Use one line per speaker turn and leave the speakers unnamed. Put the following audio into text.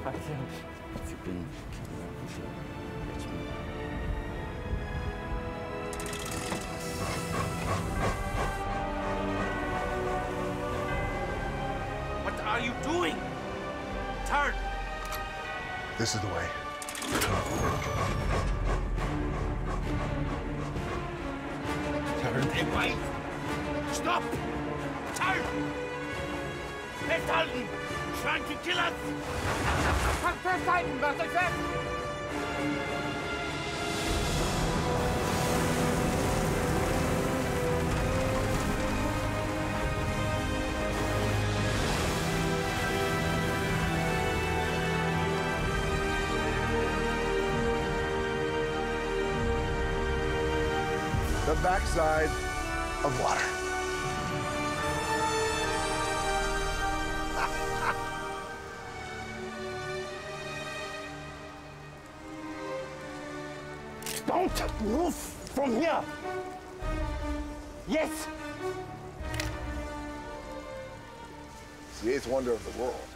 If you've been keeping up with you, it's me.
What are you doing? Turn!
This is the way. Turn.
Hey, wait! Stop! Turn! Festhalten! Trying to kill us!
Festhalten! Macht euch fest!
The backside of water.
Don't move from here! Yes!
It's the eighth wonder of the world.